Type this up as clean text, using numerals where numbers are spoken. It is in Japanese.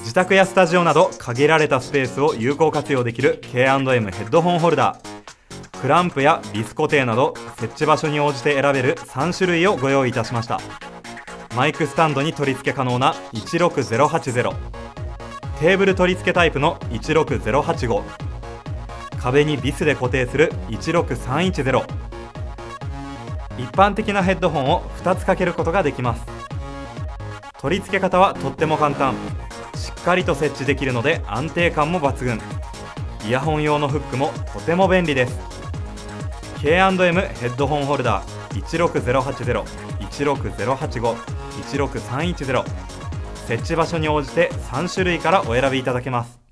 自宅やスタジオなど限られたスペースを有効活用できる K&M ヘッドホンホルダー。クランプやビス固定など設置場所に応じて選べる3種類をご用意いたしました。マイクスタンドに取り付け可能な16080、テーブル取り付けタイプの16085、壁にビスで固定する16310。一般的なヘッドホンを2つ掛けることができます。取り付け方はとっても簡単。しっかりと設置できるので安定感も抜群。イヤホン用のフックもとても便利です。 K&M ヘッドホンホルダー16080、16085、16310、設置場所に応じて3種類からお選びいただけます。